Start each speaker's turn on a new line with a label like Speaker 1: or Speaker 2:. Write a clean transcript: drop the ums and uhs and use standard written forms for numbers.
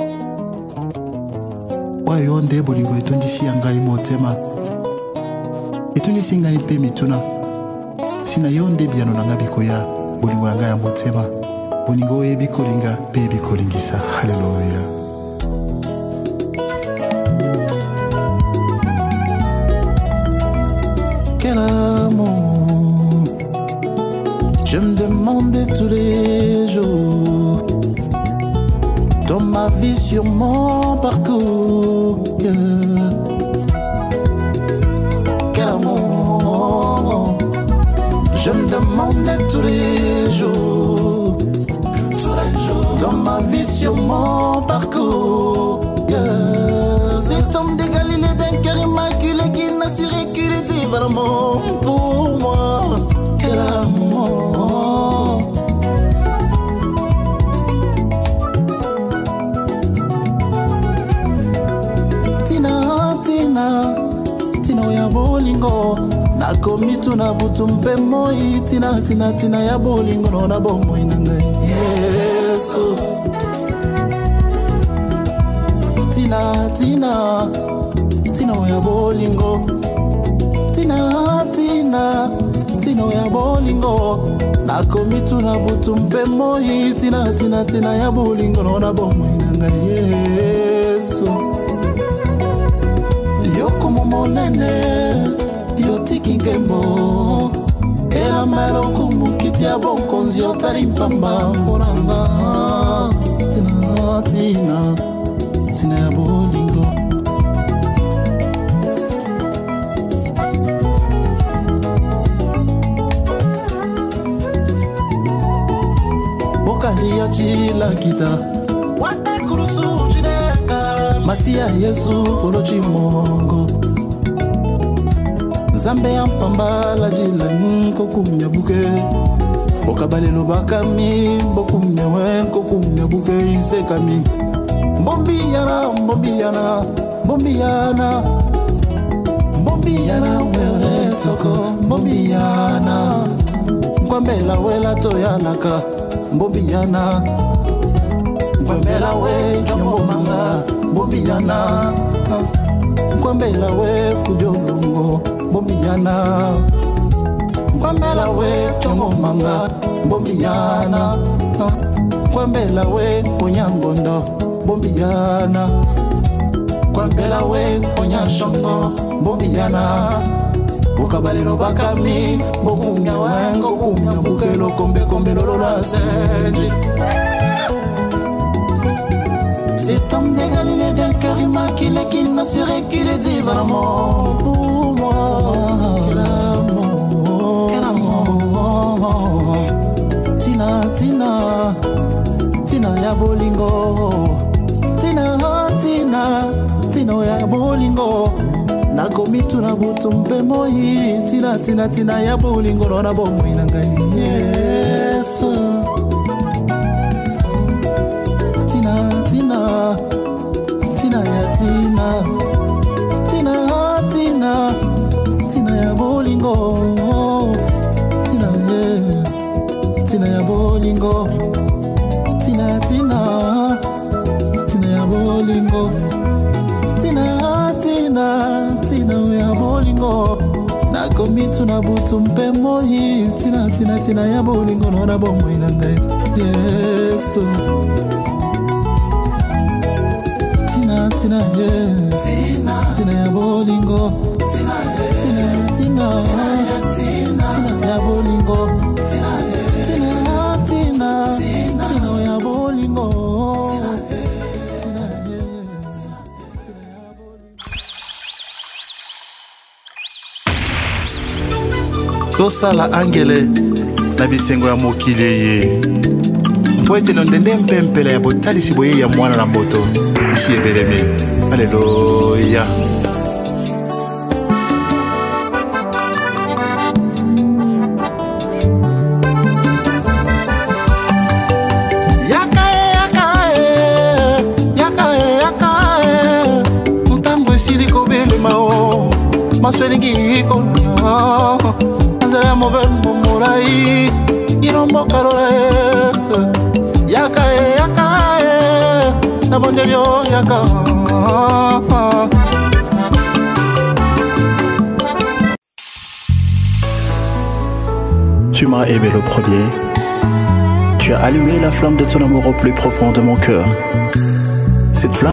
Speaker 1: Wayo nde bolingo etondisi ya ngai motema. Etondisi ngai mpe mituna. Sina yo nde biano na nga bikoya bolingo ya ngai ya motema. Bolingo oyebi kolinga mpe yebi kolingisa. Haleluya. Quel amour, je me demandais tous les jours dans ma vie sur mon parcours. Quel amour, je me demandais tous les jours dans ma vie sur mon parcours. Cet homme de Galilée d'un cœur immaculé qui n'a su reculer dit vraiment pour moi. Quel amour. Tina ya bolingo nakomi tuna butu mpe moi. Tina ya bolingo nona bomoi na ngai Yesu. Tina ya bolingo. Tina ya bolingo nakomi tuna butu mpe moi. Tina ya bolingo nona bomoi na ngai Yesu. Yoko monene yo tiki nkembo ela malo kumukiti ya bonkonzi otali mpamba mbonanga. Tina ya bolingo. Bokali ya chila kita wate kurusu jideka Masia Yesu polo chimongo. Zambe ya mpamba la jila nko kumya buke. Okabalelo bakami bokumya wenko kumya buke isekami. Mbombiana wele toko. Mbombiana Mkwambela wela toyalaka. Mbombiana Mkwambela we nyongo manga. Mbombiana Mkwambela we fujolongo. Mbombiana Mkwambela we nyongo manga. Mbombiana Mkwambela we onyangondo. Mbombiana Mkwambela we onyashongo. Mbombiana Ukabalelo bakami bokumya wango kumya bukelo kombe lolola senji. Cet homme de Galilée d'un cœur immaculé qui n'a su reculer dit vraiment pour moi. Quel amour, quel amour. Tina ya bolingo. Tina ya bolingo nakomi tuna butu mpe moi. Tina ya bolingo nona bomoi na ngai Yesu. Tina ya bolingo. Tina ya bolingo. Tina ya bolingo. Tina ya bolingo nakomi tuna butu mpe moi. Tina ya bolingo nona bomoi na ngai Yesu. Tina ya bolingo. Tina ya bolingo. Tina ya bolingo. Tosala angele na bisengo ya mokili ye. Po ete no ndende mpempele ya botalisi boye ya mwana na mboto isi ebeleme. Haleluya. Mtango esili kobele mao maswelingi kona. Azara mobile momorai irombo karole. Yakae Nabondelio yaka. Tu m'as aimé le premier. Tu as allumé la flamme de ton amour au plus profond de mon cœur. Cette flamme